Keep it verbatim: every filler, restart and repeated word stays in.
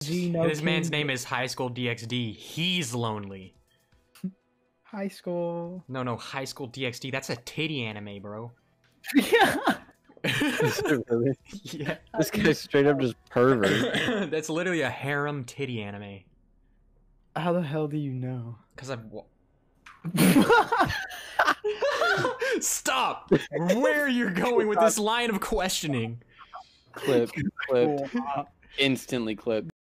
Do you know This man's King- name is High School D X D. He's lonely. High school. No, no, High School D X D. That's a titty anime, bro. Yeah. Is it really? Yeah. This guy's straight up just pervert. That's literally a harem titty anime. How the hell do you know? Cause I've. Wa- Stop! Where you're going with this line of questioning? Clip, clipped, instantly clipped.